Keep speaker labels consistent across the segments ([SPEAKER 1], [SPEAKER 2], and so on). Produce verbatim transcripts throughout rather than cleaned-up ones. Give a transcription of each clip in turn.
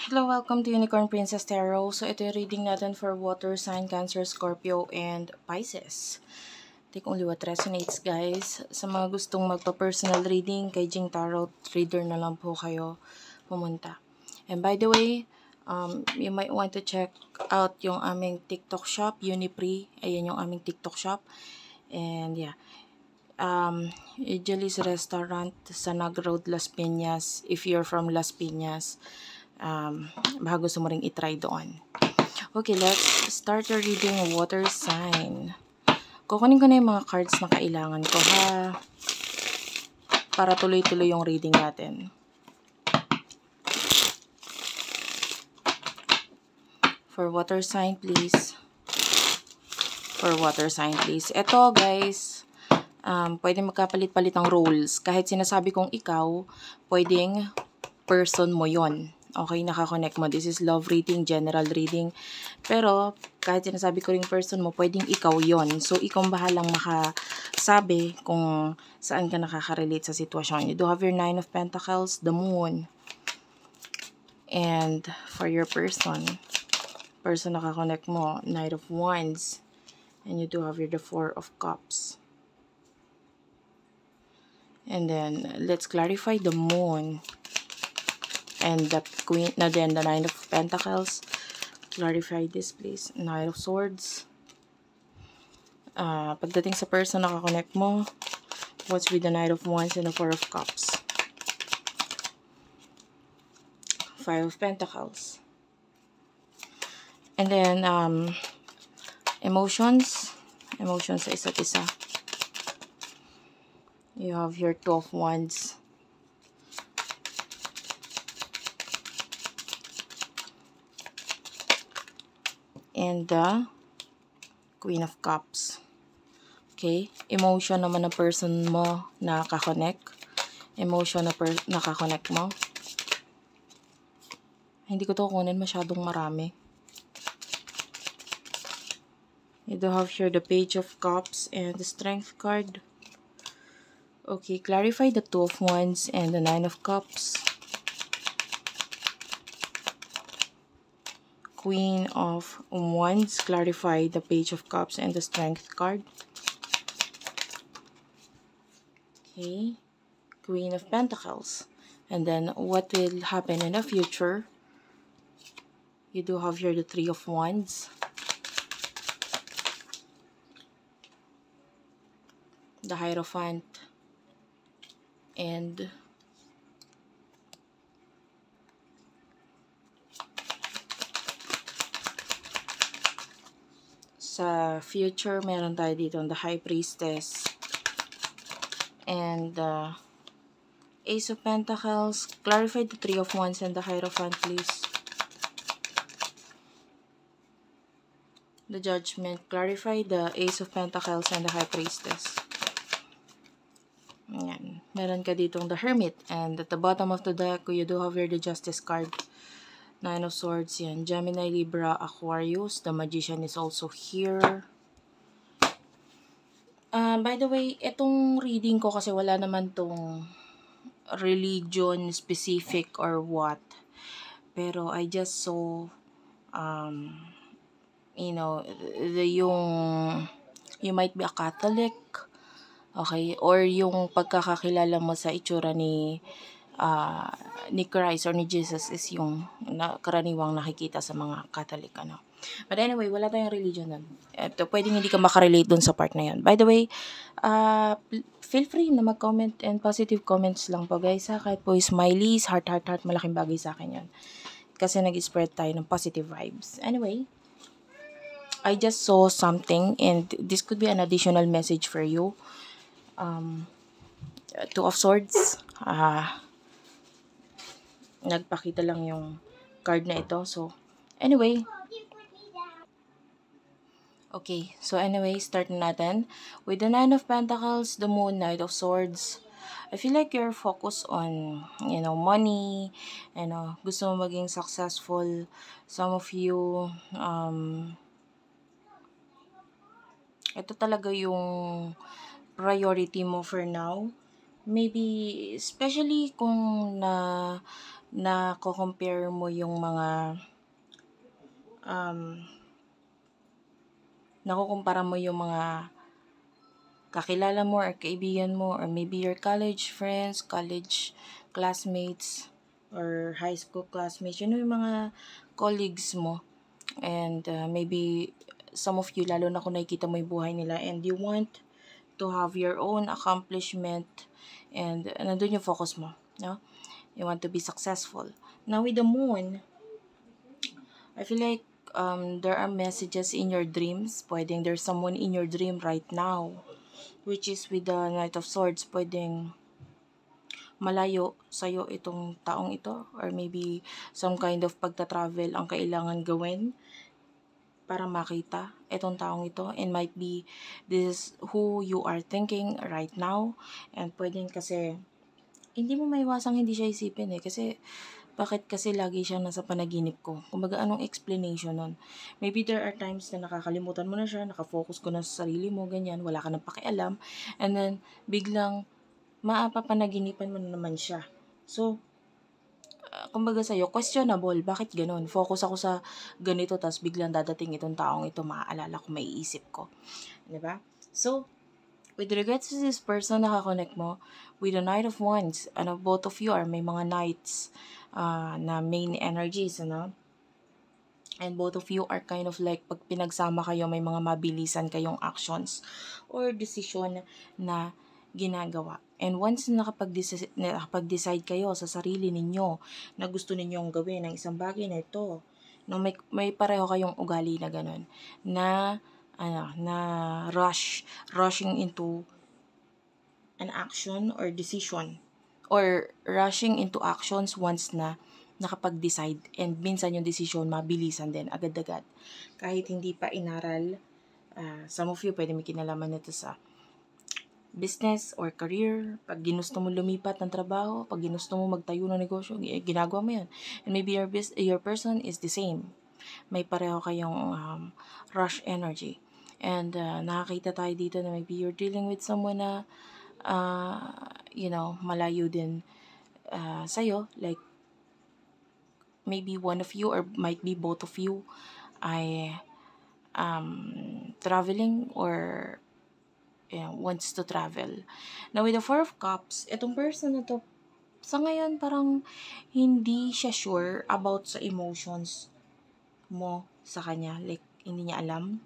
[SPEAKER 1] Hello, welcome to Unicorn Princess Tarot. So, ito yung reading natin for water sign, Cancer, Scorpio, and Pisces. Take only what resonates, guys. Sa mga gustong magpa-personal reading, kay Jing Tarot, reader na lang po kayo pumunta. And by the way, um, you might want to check out yung aming TikTok shop, Unipre. Ayan yung aming TikTok shop. And yeah, um, Julie's Restaurant sa Nag Road, Las Piñas. If you're from Las Piñas, um, baka gusto mo ring itry doon. Okay, let's start your reading water sign. Kukunin ko na yung mga cards na kailangan ko, ha? Para tuloy-tuloy yung reading natin. For water sign, please. For water sign, please. Ito, guys, um, pwede magkapalit-palit ng roles. Kahit sinasabi kong ikaw, pwedeng person mo yon. Okay, nakakonect mo. This is love reading, general reading. Pero, kahit sinasabi ko rin person mo, pwedeng ikaw yon. So, ikaw bahalang makasabi kung saan ka nakaka-relate sa sitwasyon. You do have your Nine of Pentacles, the Moon. And, for your person, person nakakonect mo, Knight of Wands. And you do have your the Four of Cups. And then, let's clarify the Moon. And the Queen, na then the Nine of Pentacles. Clarify this, please. Knight of Swords. Uh, pagdating sa person nakakonect mo, what's with the Knight of Wands and the Four of Cups? Five of Pentacles. And then, um, emotions. Emotions sa isa't isa. You have your Two of Wands. And the Queen of Cups. Okay? Emotion naman ng person mo na nakakonect. Emotion na nakakonect mo. Hindi ko to kunin, masyadong marami. You do have here the Page of Cups and the Strength card. Okay, clarify the Two of Wands and the Nine of Cups. Queen of Wands, clarify the Page of Cups and the Strength card. Okay, Queen of Pentacles. And then, what will happen in the future? You do have here the Three of Wands. The Hierophant. And sa future, meron tayo dito the High Priestess and the uh, Ace of Pentacles. Clarify the Three of Wands and the Hierophant, please. The Judgment. Clarify the Ace of Pentacles and the High Priestess. Ayan. Meron ka ditong the Hermit. And at the bottom of the deck, you do have here the Justice card. Nine of Swords, yan. Gemini, Libra, Aquarius. The Magician is also here. Uh, by the way, itong reading ko kasi wala naman tong religion specific or what. Pero I just saw, um, you know, the, yung, you might be a Catholic. Okay? Or yung pagkakakilala mo sa itsura ni Uh, ni Christ or ni Jesus is yung na, karaniwang nakikita sa mga Catholic, ano. But anyway, wala tayong religion nun. Ito, pwedeng hindi ka makarelate dun sa part na yun. By the way, uh, feel free na mag-comment and positive comments lang po, guys, ha? Kahit po smileys, heart, heart, heart, malaking bagay sa akin yun. Kasi nag-spread tayo ng positive vibes. Anyway, I just saw something and this could be an additional message for you. Um, Two of Swords. Ah, uh, nagpakita lang yung card na ito. So, anyway. Okay. So, anyway, start na natin. With the Nine of Pentacles, the Moon, Knight of Swords. I feel like you're focused on, you know, money. You know, gusto mo maging successful. Some of you, um, ito talaga yung priority mo for now. Maybe, especially kung na na ko-compare mo yung mga um, nakukumpara mo yung mga kakilala mo or kaibigan mo, or maybe your college friends, college classmates, or high school classmates, yun yung mga colleagues mo. And uh, maybe some of you, lalo na kung nakikita mo yung buhay nila and you want to have your own accomplishment, and uh, nandun yung focus mo, no? You want to be successful. Now with the moon, I feel like um, there are messages in your dreams. Pwedeng there's someone in your dream right now, which is with the Knight of Swords. Pwedeng malayo sa'yo itong taong ito, or maybe some kind of pagta-travel ang kailangan gawin para makita itong taong ito, and might be this is who you are thinking right now. And pwedeng kasi hindi mo maiwasang hindi siya isipin eh, kasi bakit kasi lagi siyang nasa panaginip ko? Kumbaga, anong explanation nun? Maybe there are times na nakakalimutan mo na siya, nakafocus ko na sa sarili mo, ganyan, wala ka nang pakialam, and then biglang mapapanaginipan mo na naman siya. So, uh, kumbaga sa'yo, questionable, bakit ganun? Focus ako sa ganito, tas biglang dadating itong taong ito, maaalala ko, maiisip ko. Diba? So, with regards to this person na nakakonect mo, with the Knight of Wands, ano, both of you are may mga Knights uh, na main energies, ano? And both of you are kind of like, pag pinagsama kayo, may mga mabilisan kayong actions or decision na ginagawa. And once na nakapag-decide, nakapag-decide kayo sa sarili ninyo na gusto ninyong gawin ang isang bagay na ito, no, may, may pareho kayong ugali na ganun, na ano, na rush, rushing into an action or decision, or rushing into actions once na nakapag-decide, and minsan yung decision mabilisan din, agad-agad. Kahit hindi pa inaral, uh, some of you pwede may kinalaman nito sa business or career. Pag ginusto mo lumipat ng trabaho, pag ginusto mo magtayo ng negosyo, ginagawa mo yun. And maybe your, bis- your person is the same. May pareho kayong um, rush energy. And uh, nakakita tayo dito na maybe you're dealing with someone na uh, you know, malayo din uh, sa'yo. Like, maybe one of you or might be both of you ay um, traveling or yeah, wants to travel. Now, with the Four of Cups, itong person na to, sa ngayon, parang hindi siya sure about sa emotions mo sa kanya. Like, hindi niya alam.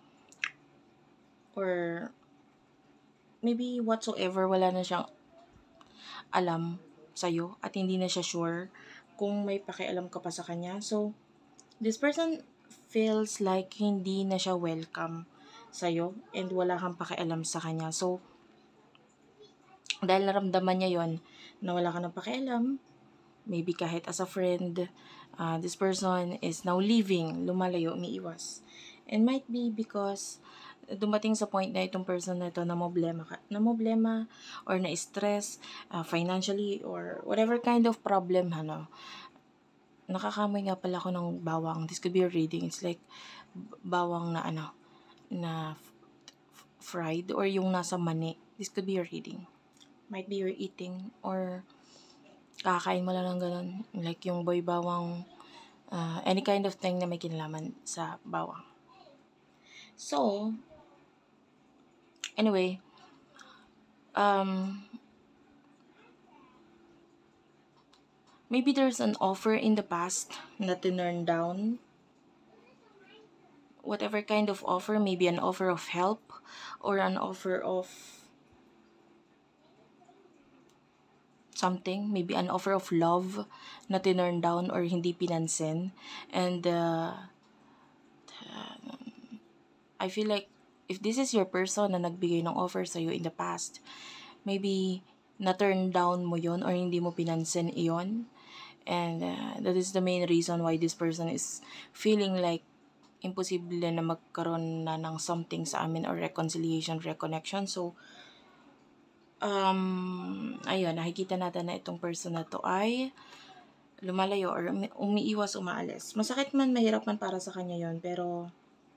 [SPEAKER 1] Or, maybe whatsoever, wala na siyang alam sa'yo at hindi na siya sure kung may pakialam ka pa sa kanya. So, this person feels like hindi na siya welcome sa'yo and wala kang pakialam sa kanya. So, dahil naramdaman niya yon na wala ka ng pakialam, maybe kahit as a friend, uh, this person is now leaving, lumalayo, umiiwas. And might be because dumating sa point na itong person na ito na problema ka, na problema or na stress uh, financially or whatever kind of problem, ano. Nakakamoy nga pala ako ng bawang. This could be a reading. It's like bawang na ano, na f- f- fried or yung nasa mani. This could be a reading. Might be you're eating or kakain mo lang ng ganun. Like yung boy bawang, uh, any kind of thing na may kinalaman sa bawang. So, anyway, um, maybe there's an offer in the past na tinurn down. Whatever kind of offer, maybe an offer of help or an offer of something, maybe an offer of love na tinurn down or hindi pinansin. And uh, I feel like if this is your person na nagbigay ng offer sa'yo in the past, maybe na-turn down mo yon or hindi mo pinansin iyon. And uh, that is the main reason why this person is feeling like imposible na magkaroon na ng something sa amin or reconciliation, reconnection. So, um, ayun, nakikita natin na itong person na to ay lumalayo or umi- umiiwas, umaalis. Masakit man, mahirap man para sa kanya yon, pero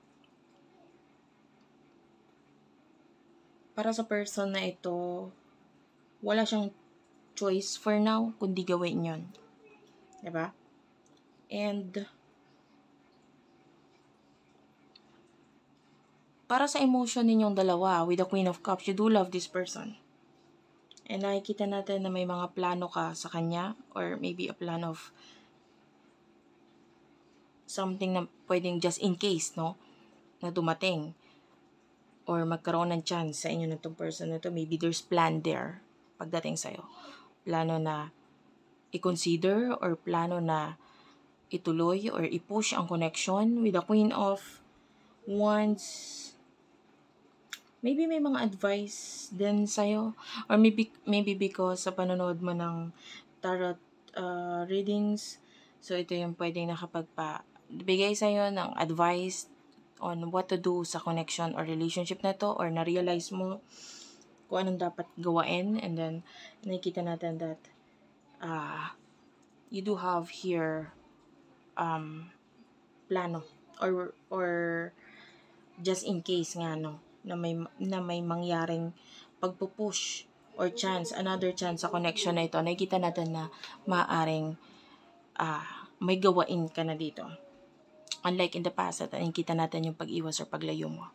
[SPEAKER 1] para sa person na ito, wala siyang choice for now kundi gawin yon. Diba? And para sa emotion ninyong dalawa, with the Queen of Cups, you do love this person. And nakikita natin na may mga plano ka sa kanya, or maybe a plan of something na pwedeng just in case, no? Na dumating or magkaroon ng chance sa inyo na itong person na to. Maybe there's plan there pagdating sa'yo. Plano na i-consider or plano na ituloy or i-push ang connection with the Queen of Wands. Maybe may mga advice din sa'yo, or maybe, maybe because sa panonood mo ng tarot uh, readings, so ito yung pwedeng nakapagpa bigay sa'yo ng advice on what to do sa connection or relationship na to, or na-realize mo kung anong dapat gawain. And then nakikita natin that uh, you do have here um, plano or or just in case nga, no, na may, na may mangyaring pagpupush or chance, another chance sa connection na ito. Nakikita natin na maaaring uh, may gawain ka na dito. Unlike in the past, at nakikita natin yung pag-iwas or paglayo mo.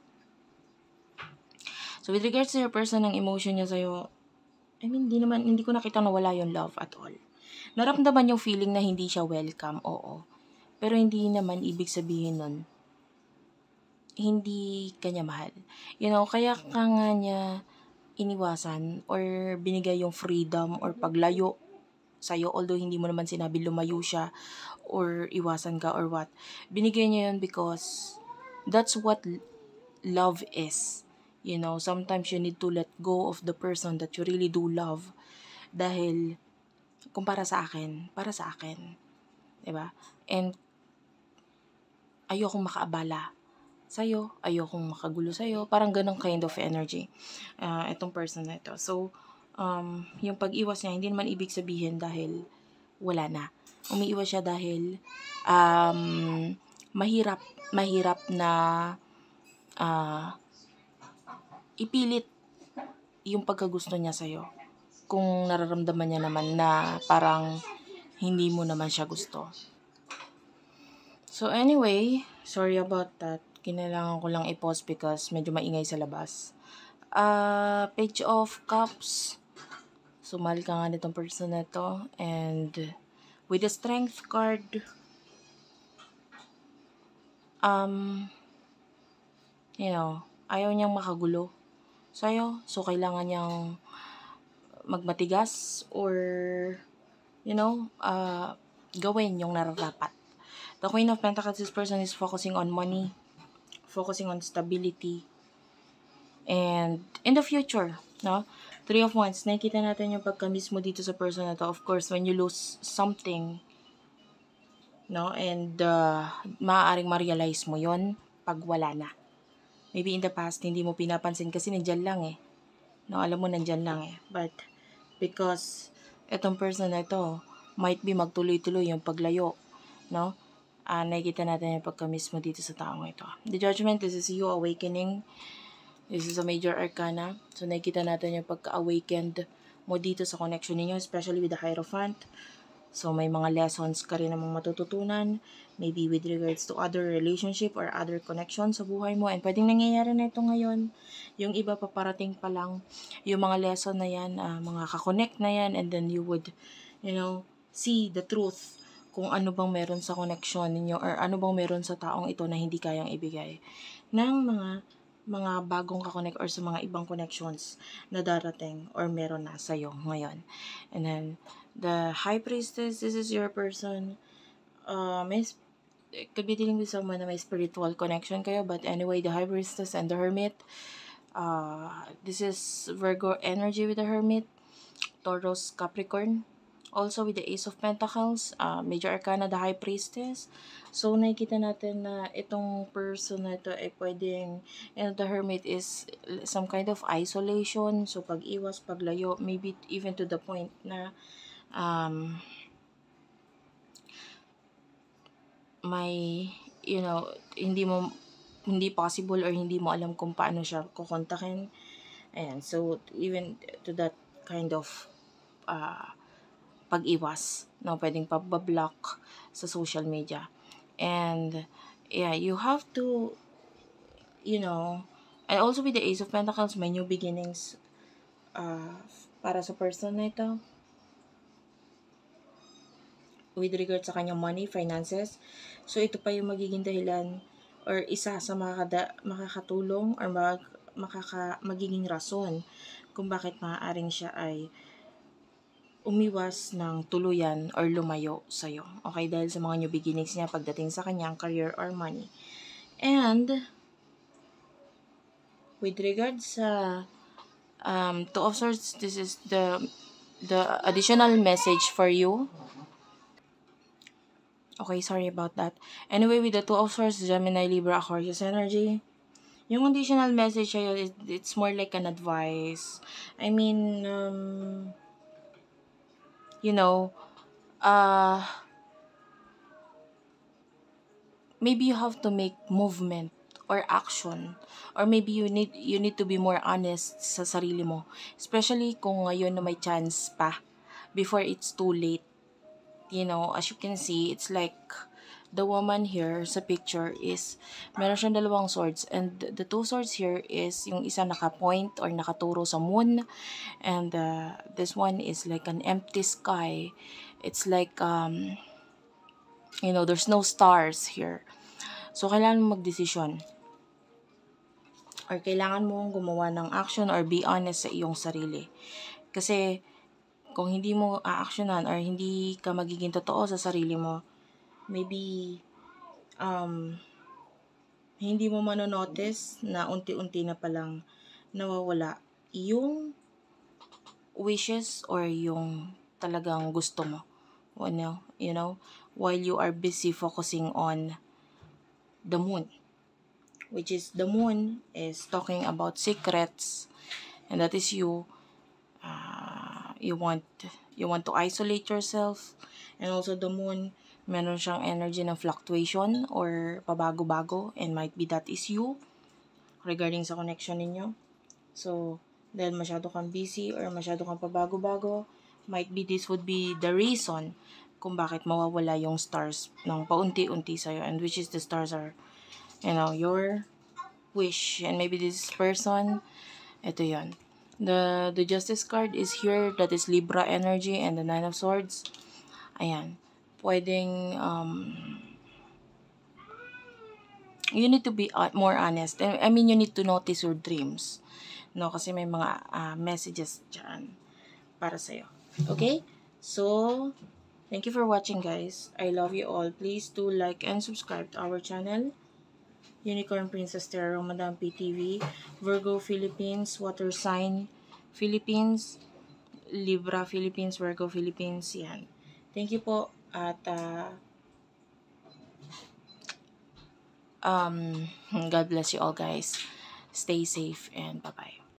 [SPEAKER 1] So with regards to your person, ng emotion niya sa'yo, I mean, hindi naman, hindi ko nakita na wala yung love at all. Naramdaman yung feeling na hindi siya welcome, oo. Pero hindi naman ibig sabihin nun hindi kanya mahal. You know, kaya ka nga niya iniwasan or binigay yung freedom or paglayo sa'yo, although hindi mo naman sinabi lumayo siya or iwasan ka or what. Binigay niya yun because that's what love is. You know, sometimes you need to let go of the person that you really do love. Dahil, kung para sa akin, para sa akin. Diba? And, ayokong makaabala sa'yo, ayokong makagulo sa'yo, parang ganong kind of energy, uh, itong person na ito. So, um, yung pag-iwas niya, hindi naman ibig sabihin dahil wala na. Umiiwas siya dahil um, mahirap, mahirap na uh, ipilit yung pagkagusto niya sa'yo. Kung nararamdaman niya naman na parang hindi mo naman siya gusto. So anyway, sorry about that. Kinailangan ko lang i-pause because medyo maingay sa labas. Uh, Page of Cups. Sumali ka nga nitong person na to. And with the Strength card, um, you know, ayaw niyang makagulo sa'yo. So, kailangan niyang magmatigas or, you know, uh, gawin yung nararapat. The Queen of Pentacles, this person is focusing on money, focusing on stability, and in the future, no? Three of Wands, nakikita natin yung pagka-miss mo dito sa person na to. Of course, when you lose something, no? And uh, maaaring ma-realize mo yon pag wala na. Maybe in the past, hindi mo pinapansin kasi nandyan lang eh. No, alam mo nandyan lang eh. But because itong person na ito, might be magtuloy-tuloy yung paglayo, no? Uh, nakikita natin yung pagka-miss mo dito sa taong ito. The Judgment, this is you awakening. This is a major arcana. So, nakikita natin yung pagka-awakened mo dito sa connection ninyo, especially with the Hierophant. So, may mga lessons ka rin namang matututunan. Maybe with regards to other relationship or other connections sa buhay mo. And pwedeng nangyayari na ito ngayon. Yung iba paparating pa lang. Yung mga lesson na yan, uh, mga kakonect na yan. And then you would, you know, see the truth kung ano bang meron sa connection ninyo or ano bang meron sa taong ito na hindi kayang ibigay ng mga mga bagong kakonect or sa mga ibang connections na darating or meron na sa'yo ngayon. And then, the High Priestess, this is your person. Uh, may, could be dealing with someone na may spiritual connection kayo, but anyway, the High Priestess and the Hermit. Uh, this is Virgo energy with the Hermit. Taurus, Capricorn. Also with the Ace of Pentacles, uh, Major Arcana, the High Priestess. So, nakikita natin na itong person na ito ay pwedeng, and the Hermit is some kind of isolation. So, pag-iwas, paglayo, maybe even to the point na um, may, you know, hindi mo, hindi possible or hindi mo alam kung paano siya kukontakin. Ayan, so, even to that kind of uh, pag-iwas, no, pwedeng pa-block sa social media. And yeah, you have to, you know, and also with the Ace of Pentacles, may new beginnings uh, para sa person na ito. With regard sa kanyang money, finances. So, ito pa yung magiging dahilan or isa sa makakada, makakatulong or mag, makaka, magiging rason kung bakit maaaring siya ay umiwas ng tuluyan or lumayo sa'yo. Okay, dahil sa mga new beginnings niya pagdating sa kanyang career or money. And, with regard sa um, Two of Swords, this is the the additional message for you. Okay, sorry about that. Anyway, with the Two of Swords, Gemini, Libra, Aquarius energy, yung additional message sa'yo, is, it's more like an advice. I mean, um, you know, uh, maybe you have to make movement or action, or maybe you need you need to be more honest sa sarili mo, especially kung ngayon na may chance pa before it's too late. You know, as you can see, it's like the woman here sa picture is meron siyang dalawang swords, and the two swords here is yung isa naka-point or nakaturo sa moon, and uh, this one is like an empty sky. It's like um you know, there's no stars here. So kailangan mo magdesisyon, or kailangan mong gumawa ng action or be honest sa iyong sarili. Kasi kung hindi mo a-actionan or hindi ka magiging totoo sa sarili mo, maybe um, hindi mo manonotice na unti-unti na palang nawawala yung wishes or yung talagang gusto mo. You know, you know, while you are busy focusing on the moon. Which is, the moon is talking about secrets, and that is you. Uh, you want you want to isolate yourself, and also the moon, meron siyang energy ng fluctuation or pabago-bago, and might be that is you regarding sa connection ninyo. So, dahil masyado kang busy or masyado kang pabago-bago, might be this would be the reason kung bakit mawawala yung stars ng paunti-unti sa'yo, and which is the stars are, you know, your wish, and maybe this person, ito yon. The, the Justice card is here, that is Libra energy, and the Nine of Swords. Ayan. Pwedeng, um, you need to be uh, more honest. I mean, you need to notice your dreams. No, kasi may mga uh, messages dyan para sa'yo. Okay? So, thank you for watching, guys. I love you all. Please do like and subscribe to our channel. Unicorn Princess Tarot, Madam P T V, Virgo Philippines, Water Sign Philippines, Libra Philippines, Virgo Philippines, yan. Thank you po, at uh, um, God bless you all, guys. Stay safe and bye-bye.